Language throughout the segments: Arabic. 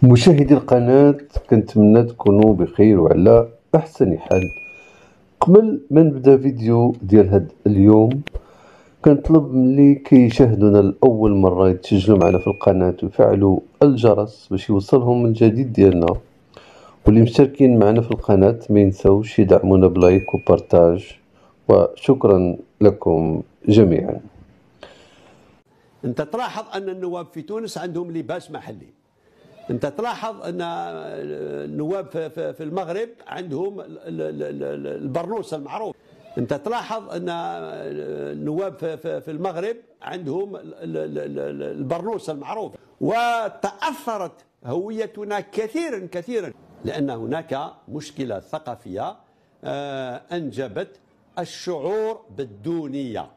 مشاهدي القناة، كنتمنى تكونوا بخير وعلى أحسن حال. قبل ما نبدا فيديو ديال هاد اليوم كنطلب من اللي كيشاهدونا لأول مرة يتسجلوا معنا في القناة ويفعلوا الجرس باش يوصلهم الجديد ديالنا، واللي مشتركين معنا في القناة ما ينسوش يدعمونا بلايك وبارتاج، وشكرا لكم جميعا. انت تلاحظ ان النواب في تونس عندهم لباس محلي. انت تلاحظ ان النواب في المغرب عندهم البرنوس المعروف. انت تلاحظ ان النواب في المغرب عندهم البرنوس المعروف. وتأثرت هويتنا كثيرا كثيرا لأن هناك مشكلة ثقافية أنجبت الشعور بالدونية،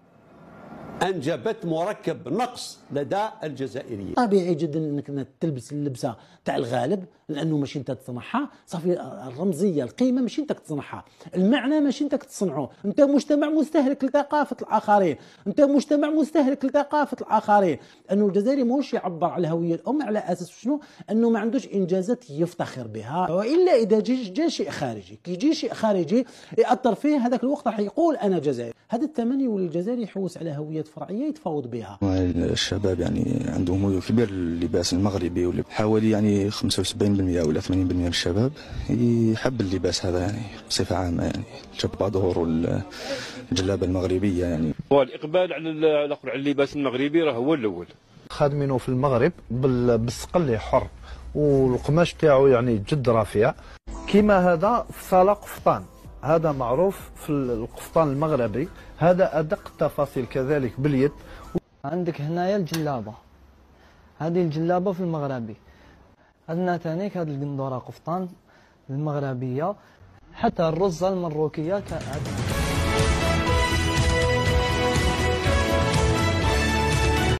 أنجبت مركب نقص لدى الجزائريين. طبيعي جدا انك تلبس اللبسه تاع الغالب، لانه ماشي انت تصنعها، صافي الرمزيه القيمه ماشي انت تصنعها، المعنى ماشي انت تصنعه، انت مجتمع مستهلك لثقافه الاخرين، انت مجتمع مستهلك لثقافه الاخرين. انه الجزائري ماهوش يعبر على الهويه الام على اساس شنو؟ انه ما عندوش انجازات يفتخر بها، والا اذا جا شيء خارجي، كي يجي شيء خارجي ياثر فيه، هذاك الوقت راح يقول انا جزائري. هذا الثمن يولي الجزائري يحوس على هويه فرعيه يتفاوض بها. الشباب يعني عندهم ميول كبير للباس المغربي، حوالي يعني 75% ولا 80% من الشباب يحب اللباس هذا يعني بصفة عامة، يعني الجبادور والجلابة المغربية يعني. والإقبال على اللباس المغربي راه هو الأول. خادمينه في المغرب بالسقل حر، والقماش تاعو يعني جد رفيع. كيما هذا في صالة قفطان، هذا معروف في القفطان المغربي، هذا أدق التفاصيل كذلك باليد. عندك هنايا الجلابة، هذه الجلابة في المغربي. عندنا ثانيك هذه القندورة قفطان المغربية، حتى الرزة المروكية